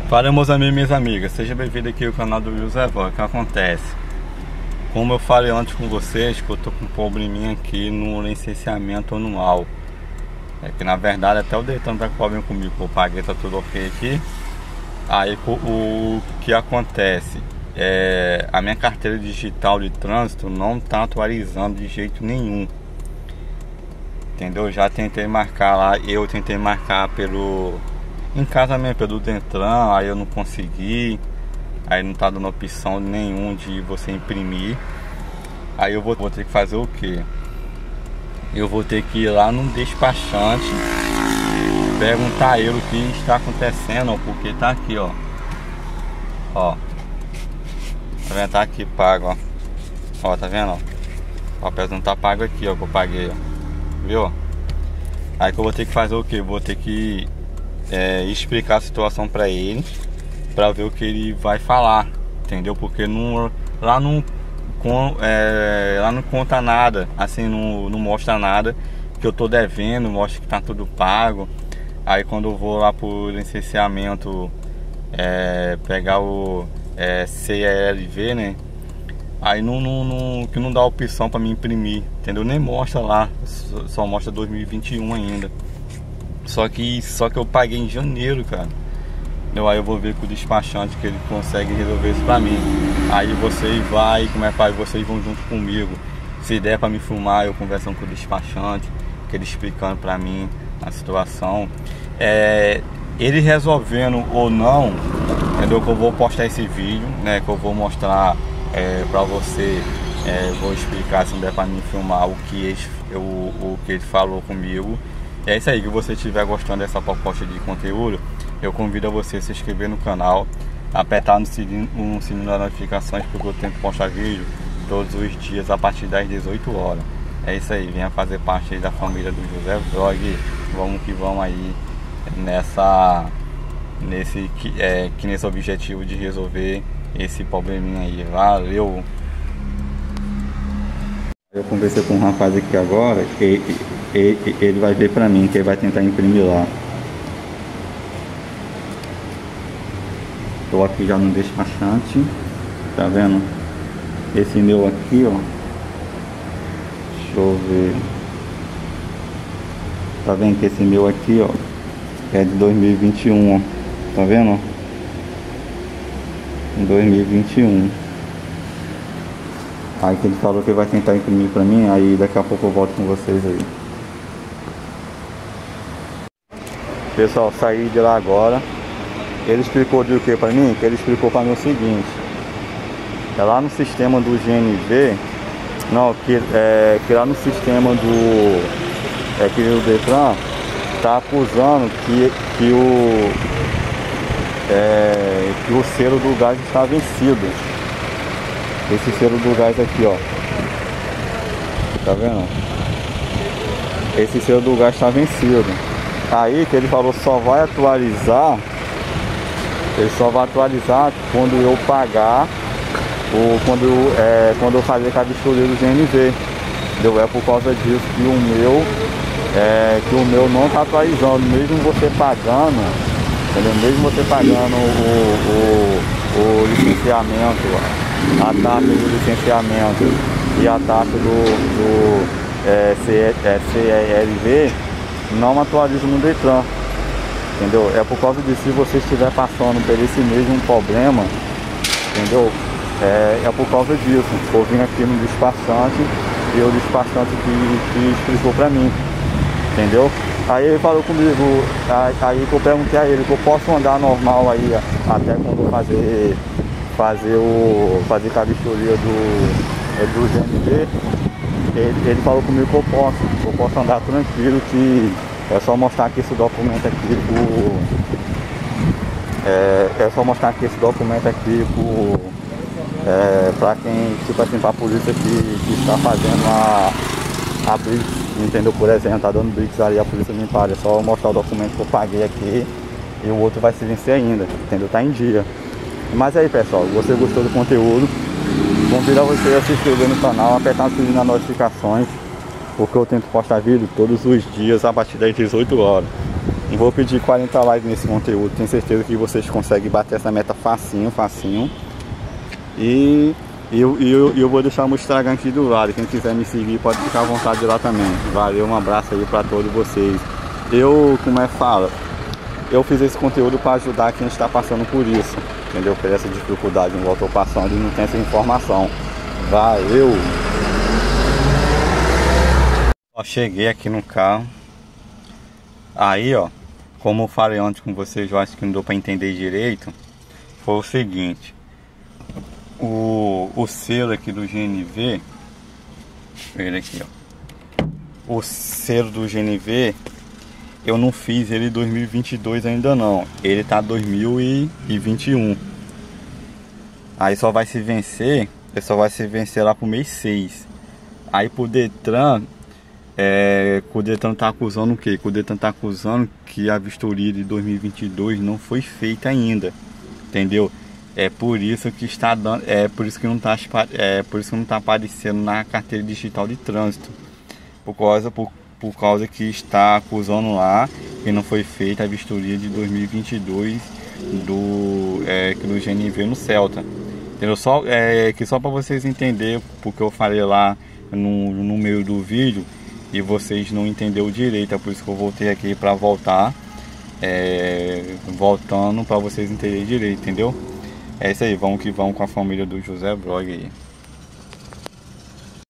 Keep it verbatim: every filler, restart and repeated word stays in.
Fala, meus amigos e minhas amigas, seja bem-vindo aqui ao canal do José Vó. O que acontece? Como eu falei antes com vocês, que eu tô com um probleminha aqui no licenciamento anual. É que na verdade até o Detran tá com problema comigo, eu paguei, tá tudo ok aqui. Aí o, o que acontece? É, a minha carteira digital de trânsito não tá atualizando de jeito nenhum. Entendeu? Eu já tentei marcar lá, eu tentei marcar pelo... em casa mesmo, pelo Detran, aí eu não consegui. Aí não tá dando opção nenhum de você imprimir. Aí eu vou, vou ter que fazer o que? Eu vou ter que ir lá no despachante, perguntar a ele o que está acontecendo, ó, porque tá aqui, ó. Ó. Tá vendo? Tá aqui pago, ó. Ó, tá vendo, ó? O papel não tá pago aqui, ó, que eu paguei, ó. Viu? Aí que eu vou ter que fazer o que? Eu vou ter que é, explicar a situação pra ele, pra ver o que ele vai falar, entendeu? Porque não, lá, não, com, é, lá não conta nada, assim, não, não mostra nada que eu tô devendo, mostra que tá tudo pago. Aí quando eu vou lá pro licenciamento, é, pegar o é, C E L V, né? Aí não, não, não, que não dá opção pra me imprimir, entendeu? Nem mostra lá, só, só mostra dois mil e vinte e um ainda. Só que, só que eu paguei em janeiro, cara. Então, aí eu vou ver com o despachante que ele consegue resolver isso pra mim. Aí vocês vai, como é pai, vocês vão junto comigo. Se der pra me filmar, eu conversando com o despachante, que ele explicando pra mim a situação. É, ele resolvendo ou não, entendeu? Que eu vou postar esse vídeo, né? Que eu vou mostrar é, pra você. É, vou explicar, se não der pra mim filmar, o que ele, o, o que ele falou comigo. É isso aí, que você estiver gostando dessa proposta de conteúdo, eu convido a você a se inscrever no canal, apertar no sininho, no sininho das notificações, porque eu tento postar vídeo todos os dias a partir das dezoito horas. É isso aí, venha fazer parte aí da família do José Vlog. Vamos que vamos aí nessa, nesse, é, que nesse objetivo de resolver esse probleminha aí. Valeu! Eu conversei com um rapaz aqui agora, que ele, ele vai ver pra mim, que ele vai tentar imprimir lá. Tô aqui já no despachante, tá vendo? Esse meu aqui, ó. Deixa eu ver. Tá vendo que esse meu aqui, ó, é de dois mil e vinte e um, ó. Tá vendo? dois mil e vinte e um. Aí que ele falou que ele vai tentar imprimir pra mim, aí daqui a pouco eu volto com vocês aí. Pessoal, saí de lá agora. Ele explicou de o que pra mim? Que ele explicou pra mim o seguinte: é lá no sistema do G N V, não, que, é, que lá no sistema do é, que o Detran tá acusando que, que, o, é, que o selo do gás está vencido. Esse selo do gás aqui, ó. Tá vendo? Esse selo do gás está vencido. Aí que ele falou só vai atualizar. Ele só vai atualizar quando eu pagar ou quando eu, é, quando eu fazer com a vistoria do G N V. Entendeu? É por causa disso que o meu é, que o meu não está atualizando. Mesmo você pagando, entendeu? Mesmo você pagando o, o, o licenciamento, a taxa do licenciamento e a taxa do, do é, C E L V, não atualiza no Detran, entendeu? É por causa disso, se você estiver passando por esse mesmo problema, entendeu? É, é por causa disso. Eu vim aqui no despachante e o despachante que, que explicou pra mim, entendeu? Aí ele falou comigo, aí, aí que eu perguntei a ele que eu posso andar normal aí até quando eu fazer fazer o fazer com a vistoria do, do G N V. Ele, ele falou comigo que eu posso, eu posso andar tranquilo, que é só mostrar aqui esse documento aqui pro, é, é só mostrar aqui esse documento aqui pro, é, pra quem, tipo assim, pra polícia que, que está fazendo a, a blitz, entendeu? Por exemplo, tá dando blitz ali, a polícia me para, é só mostrar o documento que eu paguei aqui e o outro vai se vencer ainda, entendeu? Tá em dia. Mas aí, pessoal, se você gostou do conteúdo, convido a você a se inscrever no canal, apertar o sininho das notificações, porque eu tento postar vídeo todos os dias a partir das dezoito horas. Vou pedir quarenta likes nesse conteúdo. Tenho certeza que vocês conseguem bater essa meta facinho, facinho. E eu, eu, eu vou deixar o meu Instagram aqui do lado. Quem quiser me seguir pode ficar à vontade lá também. Valeu, um abraço aí pra todos vocês. Eu, como é que fala? Eu fiz esse conteúdo para ajudar quem está passando por isso, entendeu? Por essa dificuldade, não estou passando e não tem essa informação. Valeu! Ó, cheguei aqui no carro. Aí, ó, como eu falei antes com vocês, eu acho que não deu para entender direito. Foi o seguinte: o, o selo aqui do G N V, ele aqui, ó, o selo do G N V, eu não fiz ele em dois mil e vinte e dois ainda não. Ele tá dois mil e vinte e um. Aí só vai se vencer, ele só vai se vencer lá pro mês seis. Aí pro Detran, é, o Detran tá acusando o quê? O Detran tá acusando que a vistoria de dois mil e vinte e dois não foi feita ainda. Entendeu? É por isso que está dando, é por isso que não tá, é por isso que não tá aparecendo na carteira digital de trânsito. Por causa por por causa que está acusando lá que não foi feita a vistoria de dois mil e vinte e dois do, é, do G N V no Celta. Entendeu? Só, é, que só para vocês entenderem, porque eu falei lá no, no meio do vídeo e vocês não entenderam direito, é por isso que eu voltei aqui para voltar, é, voltando para vocês entenderem direito, entendeu? É isso aí, vamos que vamos com a família do José Vlog aí.